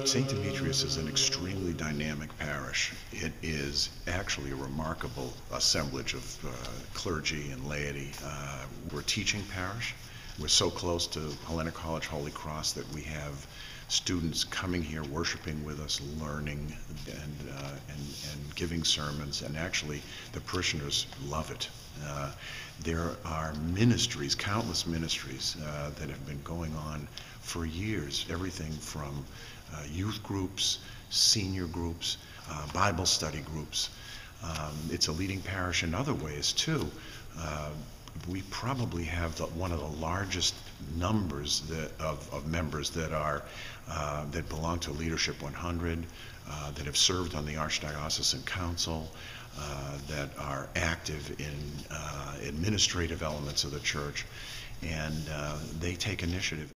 St. Demetrios is an extremely dynamic parish. It is actually a remarkable assemblage of clergy and laity. We're a teaching parish. We're so close to Hellenic College Holy Cross that we have students coming here, worshiping with us, learning and giving sermons, and actually the parishioners love it. There are ministries, countless ministries that have been going on for years, everything from youth groups, senior groups, Bible study groups. It's a leading parish in other ways too. We probably have one of the largest numbers of members that belong to Leadership 100, that have served on the Archdiocesan Council, that are active in administrative elements of the church, and they take initiative.